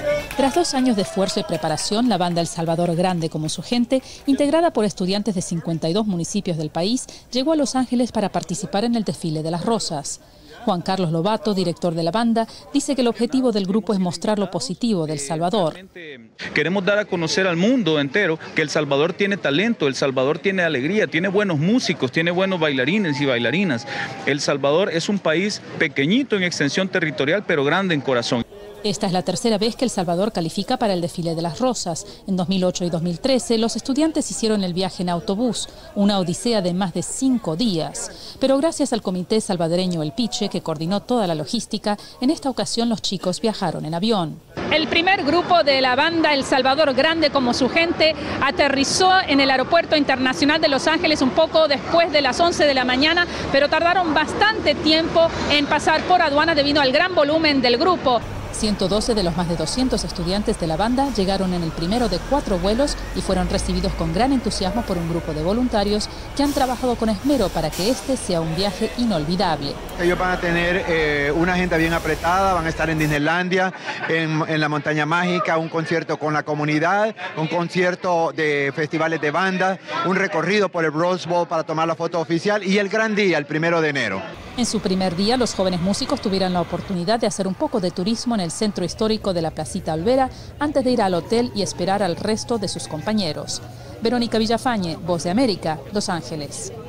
Tras 2 años de esfuerzo y preparación, la banda El Salvador Grande como su gente, integrada por estudiantes de 52 municipios del país, llegó a Los Ángeles para participar en el desfile de las rosas. Juan Carlos Lobato, director de la banda, dice que el objetivo del grupo es mostrar lo positivo de El Salvador. Queremos dar a conocer al mundo entero que El Salvador tiene talento, El Salvador tiene alegría, tiene buenos músicos, tiene buenos bailarines y bailarinas. El Salvador es un país pequeñito en extensión territorial, pero grande en corazón. Esta es la tercera vez que El Salvador califica para el desfile de las rosas. En 2008 y 2013, los estudiantes hicieron el viaje en autobús, una odisea de más de 5 días. Pero gracias al comité salvadoreño El Piche, que coordinó toda la logística, en esta ocasión los chicos viajaron en avión. El primer grupo de la banda El Salvador Grande como su gente aterrizó en el Aeropuerto Internacional de Los Ángeles un poco después de las 11 de la mañana, pero tardaron bastante tiempo en pasar por aduana debido al gran volumen del grupo. 112 de los más de 200 estudiantes de la banda llegaron en el primero de 4 vuelos y fueron recibidos con gran entusiasmo por un grupo de voluntarios que han trabajado con esmero para que este sea un viaje inolvidable. Ellos van a tener una agenda bien apretada, van a estar en Disneylandia, en la Montaña Mágica, un concierto con la comunidad, un concierto de festivales de bandas, un recorrido por el Rose Bowl para tomar la foto oficial y el gran día, el 1 de enero. En su primer día, los jóvenes músicos tuvieron la oportunidad de hacer un poco de turismo en el centro histórico de la Placita Olvera antes de ir al hotel y esperar al resto de sus compañeros. Verónica Villafañe, Voz de América, Los Ángeles.